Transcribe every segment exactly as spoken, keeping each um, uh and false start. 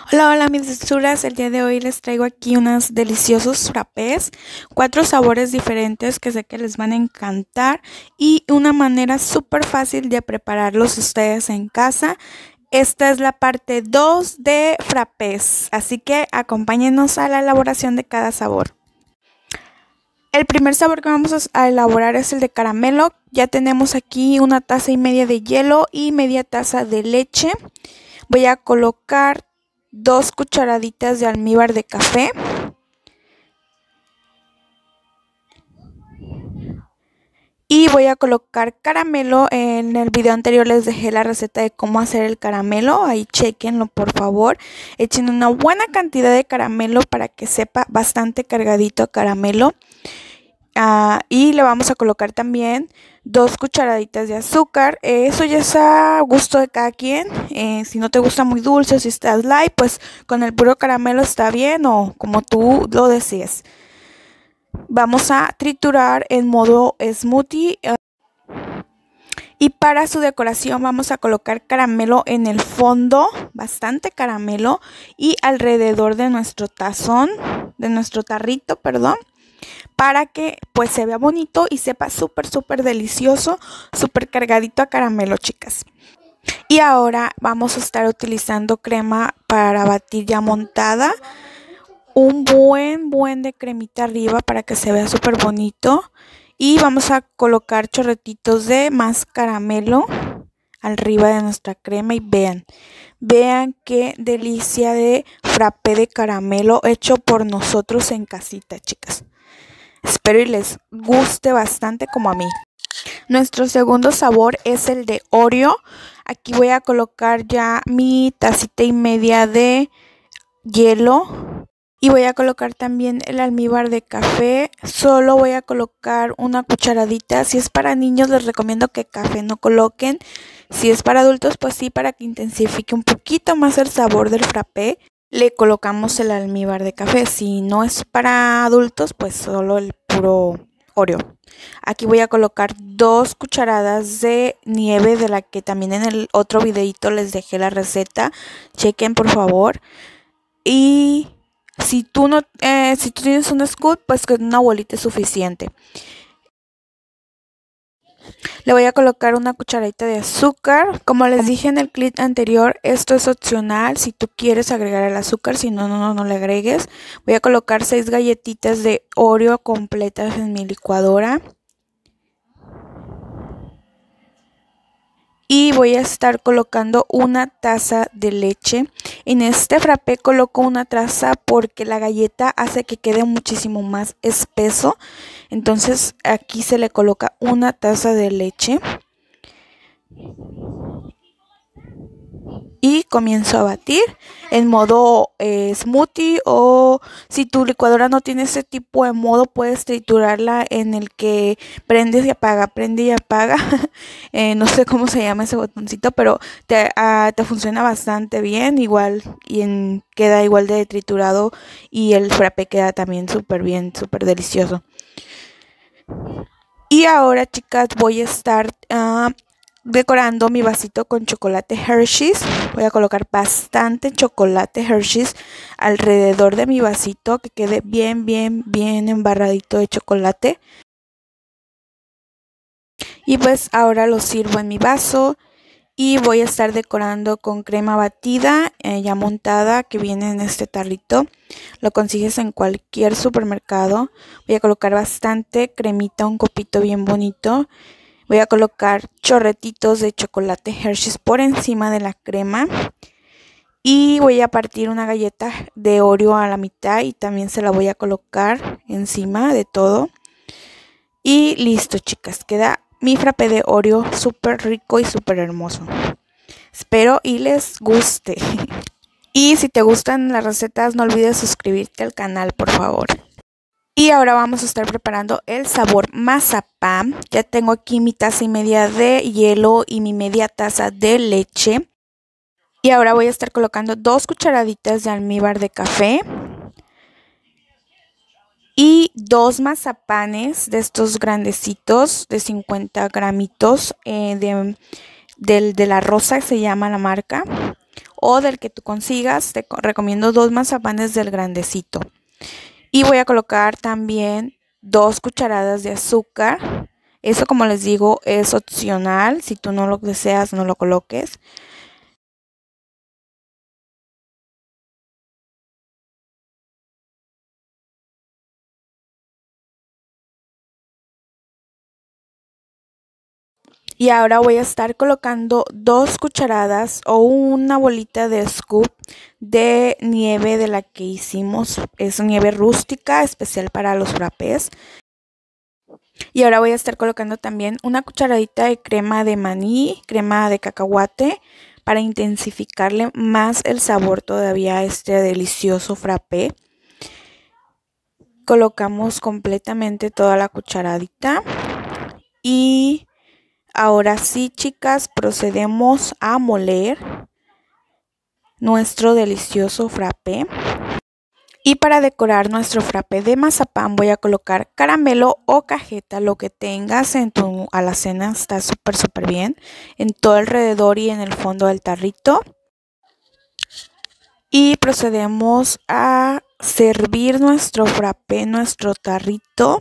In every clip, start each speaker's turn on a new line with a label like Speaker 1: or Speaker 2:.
Speaker 1: Hola, hola mis dulzuras, el día de hoy les traigo aquí unos deliciosos frappés, cuatro sabores diferentes que sé que les van a encantar y una manera súper fácil de prepararlos ustedes en casa. Esta es la parte dos de frappés, así que acompáñenos a la elaboración de cada sabor. El primer sabor que vamos a elaborar es el de caramelo. Ya tenemos aquí una taza y media de hielo y media taza de leche. Voy a colocar dos cucharaditas de almíbar de café. Y voy a colocar caramelo. En el video anterior les dejé la receta de cómo hacer el caramelo. Ahí chequenlo por favor. Echen una buena cantidad de caramelo para que sepa bastante cargadito a caramelo. Uh, y le vamos a colocar también dos cucharaditas de azúcar. Eh, eso ya es a gusto de cada quien. Eh, si no te gusta muy dulce, si estás light, pues con el puro caramelo está bien o como tú lo desees. Vamos a triturar en modo smoothie. Uh, y para su decoración vamos a colocar caramelo en el fondo, bastante caramelo, y alrededor de nuestro tazón, de nuestro tarrito, perdón. Para que pues se vea bonito y sepa súper súper delicioso, súper cargadito a caramelo, chicas. Y ahora vamos a estar utilizando crema para batir ya montada. Un buen buen de cremita arriba para que se vea súper bonito. Y vamos a colocar chorretitos de más caramelo arriba de nuestra crema y vean. Vean qué delicia de frappé de caramelo hecho por nosotros en casita, chicas. Espero y les guste bastante como a mí. Nuestro segundo sabor es el de Oreo. Aquí voy a colocar ya mi tacita y media de hielo. Y voy a colocar también el almíbar de café. Solo voy a colocar una cucharadita. Si es para niños les recomiendo que café no coloquen. Si es para adultos pues sí, para que intensifique un poquito más el sabor del frappé. Le colocamos el almíbar de café. Si no es para adultos, pues solo el puro Oreo. Aquí voy a colocar dos cucharadas de nieve, de la que también en el otro videito les dejé la receta. Chequen por favor. Y si tú no, eh, si tú tienes un scoop, pues con una bolita es suficiente. Le voy a colocar una cucharadita de azúcar. Como les dije en el clip anterior, esto es opcional si tú quieres agregar el azúcar, si no, no, no, no le agregues. Voy a colocar seis galletitas de Oreo completas en mi licuadora. Y voy a estar colocando una taza de leche. En este frappé coloco una taza porque la galleta hace que quede muchísimo más espeso. Entonces aquí se le coloca una taza de leche. Y comienzo a batir en modo eh, smoothie, o si tu licuadora no tiene ese tipo de modo puedes triturarla en el que prendes y apaga, prende y apaga. eh, no sé cómo se llama ese botoncito, pero te, uh, te funciona bastante bien, igual y en, queda igual de triturado y el frappé queda también súper bien, súper delicioso. Y ahora, chicas, voy a estar uh, decorando mi vasito con chocolate Hershey's. Voy a colocar bastante chocolate Hershey's alrededor de mi vasito, que quede bien, bien, bien embarradito de chocolate. Y pues ahora lo sirvo en mi vaso y voy a estar decorando con crema batida eh, ya montada, que viene en este tarrito. Lo consigues en cualquier supermercado. Voy a colocar bastante cremita, un copito bien bonito. Voy a colocar chorretitos de chocolate Hershey's por encima de la crema. Y voy a partir una galleta de Oreo a la mitad y también se la voy a colocar encima de todo. Y listo, chicas, queda mi frappé de Oreo súper rico y súper hermoso. Espero y les guste. Y si te gustan las recetas, no olvides suscribirte al canal, por favor. Y ahora vamos a estar preparando el sabor mazapán. Ya tengo aquí mi taza y media de hielo y mi media taza de leche. Y ahora voy a estar colocando dos cucharaditas de almíbar de café. Y dos mazapanes de estos grandecitos de cincuenta gramitos eh, de, de, de la Rosa, se llama la marca. o del que tú consigas. Te recomiendo dos mazapanes del grandecito. Y voy a colocar también dos cucharadas de azúcar. Eso, como les digo, es opcional. Si tú no lo deseas, no lo coloques. Y ahora voy a estar colocando dos cucharadas o una bolita de scoop de nieve de la que hicimos. Es nieve rústica, especial para los frappés. Y ahora voy a estar colocando también una cucharadita de crema de maní, crema de cacahuate, para intensificarle más el sabor todavía a este delicioso frappé. Colocamos completamente toda la cucharadita. Y ahora sí, chicas, procedemos a moler nuestro delicioso frappé. Y para decorar nuestro frappé de mazapán voy a colocar caramelo o cajeta, lo que tengas en tu alacena está súper súper bien, en todo alrededor y en el fondo del tarrito. Y procedemos a servir nuestro frappé, nuestro tarrito.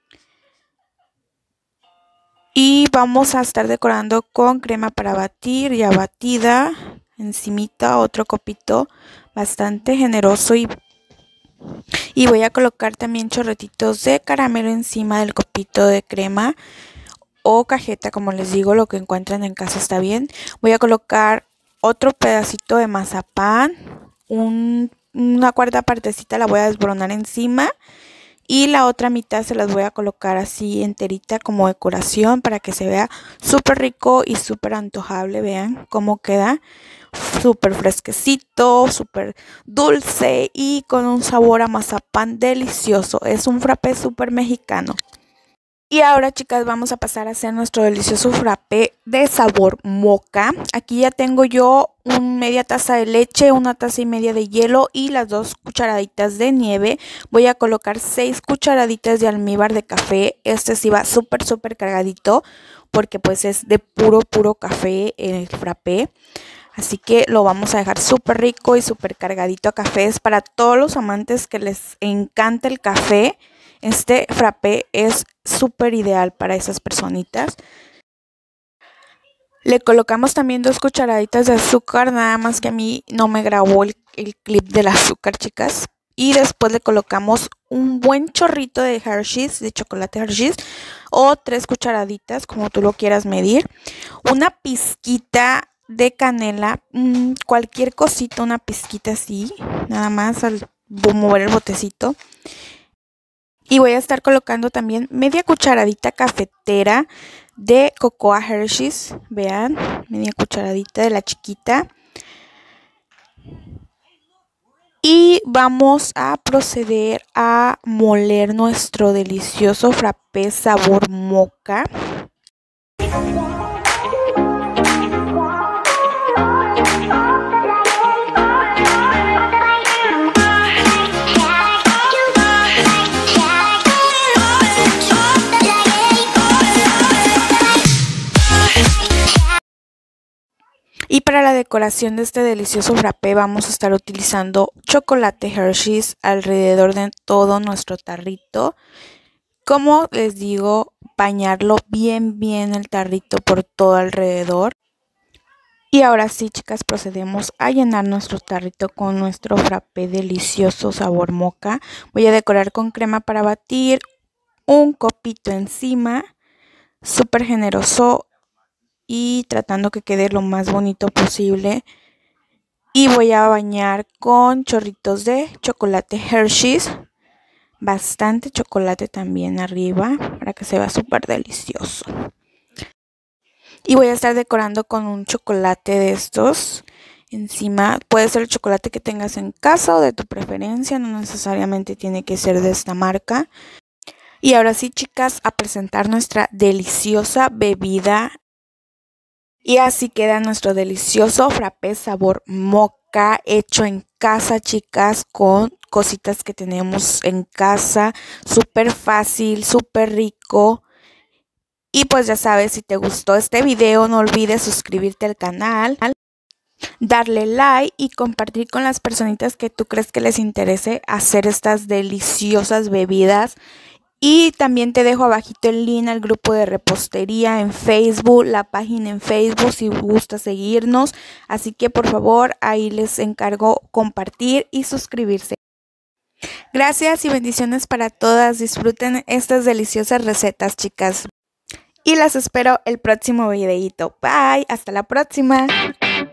Speaker 1: Y vamos a estar decorando con crema para batir ya batida, encimita otro copito bastante generoso y Y voy a colocar también chorretitos de caramelo encima del copito de crema o cajeta, como les digo, lo que encuentran en casa está bien. Voy a colocar otro pedacito de mazapán, un, una cuarta partecita la voy a desboronar encima y la otra mitad se las voy a colocar así enterita como decoración para que se vea súper rico y súper antojable. Vean cómo queda. Súper fresquecito, súper dulce y con un sabor a mazapán delicioso. Es un frappé súper mexicano. Y ahora, chicas, vamos a pasar a hacer nuestro delicioso frappé de sabor moca. Aquí ya tengo yo una media taza de leche, una taza y media de hielo y las dos cucharaditas de nieve. Voy a colocar seis cucharaditas de almíbar de café. Este sí va súper, súper cargadito porque pues es de puro, puro café el frappé. Así que lo vamos a dejar súper rico y súper cargadito a café. Es para todos los amantes que les encanta el café. Este frappé es súper ideal para esas personitas. Le colocamos también dos cucharaditas de azúcar, nada más que a mí no me grabó el, el clip del azúcar, chicas. Y después le colocamos un buen chorrito de Hershey's, de chocolate Hershey's, o tres cucharaditas, como tú lo quieras medir. Una pizquita de canela, mmm, cualquier cosita, una pizquita así, nada más al mover el botecito. Y voy a estar colocando también media cucharadita cafetera de cocoa Hershey's. Vean, media cucharadita de la chiquita. Y vamos a proceder a moler nuestro delicioso frappé sabor moca. Y para la decoración de este delicioso frappé vamos a estar utilizando chocolate Hershey's alrededor de todo nuestro tarrito. Como les digo, bañarlo bien bien el tarrito por todo alrededor. Y ahora sí, chicas, procedemos a llenar nuestro tarrito con nuestro frappé delicioso sabor moca. Voy a decorar con crema para batir, un copito encima, súper generoso y tratando que quede lo más bonito posible. Y voy a bañar con chorritos de chocolate Hershey's, bastante chocolate también arriba para que se vea súper delicioso. Y voy a estar decorando con un chocolate de estos encima. Puede ser el chocolate que tengas en casa o de tu preferencia, no necesariamente tiene que ser de esta marca. Y ahora sí, chicas, a presentar nuestra deliciosa bebida. Y así queda nuestro delicioso frappé sabor moca hecho en casa, chicas, con cositas que tenemos en casa. Súper fácil, súper rico. Y pues ya sabes, si te gustó este video, no olvides suscribirte al canal. darle like y compartir con las personitas que tú crees que les interese hacer estas deliciosas bebidas. Y también te dejo abajito el link al grupo de repostería en Facebook, la página en Facebook si gusta seguirnos. Así que por favor ahí les encargo compartir y suscribirse. Gracias y bendiciones para todas. Disfruten estas deliciosas recetas, chicas. Y las espero el próximo videito. Bye, hasta la próxima.